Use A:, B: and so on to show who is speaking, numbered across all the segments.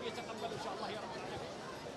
A: يتقبل ان شاء الله يا رب العالمين.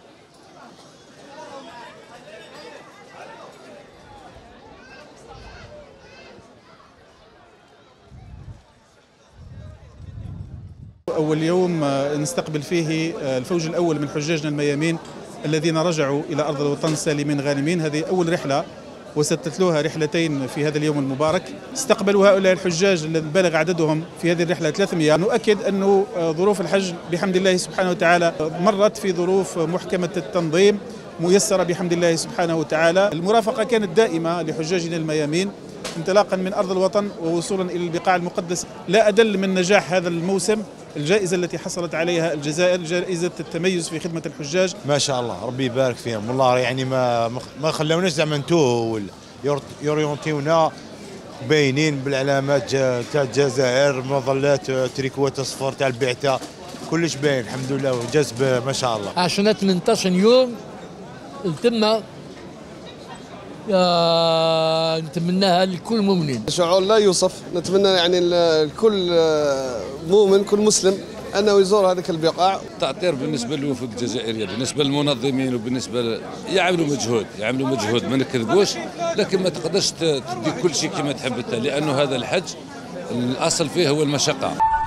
B: أول يوم نستقبل فيه الفوج الأول من حجاجنا الميامين الذين رجعوا إلى أرض الوطن سالمين غانمين. هذه أول رحلة وستتلوها رحلتين في هذا اليوم المبارك. استقبلوا هؤلاء الحجاج الذين بلغ عددهم في هذه الرحلة 300. نؤكد أن ظروف الحج بحمد الله سبحانه وتعالى مرت في ظروف محكمة التنظيم ميسرة بحمد الله سبحانه وتعالى. المرافقة كانت دائمة لحجاجنا الميامين انطلاقا من أرض الوطن ووصولا إلى البقاع المقدسة. لا أدل من نجاح هذا الموسم الجائزة التي حصلت عليها الجزائر، جائزة التميز في خدمة الحجاج.
C: ما شاء الله ربي يبارك فيهم والله، يعني ما خلوناش زعما نتوه، يورينتيونا باينين بالعلامات تاع الجزائر، مظلات تريكوات اصفر تاع البعثة، كلش باين الحمد لله وجذب ما شاء الله.
D: عشنا 18 يوم التمة نتمناها لكل مؤمن.
E: شعور لا يوصف، نتمنى يعني الكل مؤمن كل مسلم انه يزور هذه البقاع.
F: التعطير بالنسبه للوفود الجزائريه، بالنسبه للمنظمين وبالنسبه يعملوا مجهود ما نكذبوش، لكن ما تقدرش تدي كل شيء كما تحب انت، لانه هذا الحج الاصل فيه هو المشقه.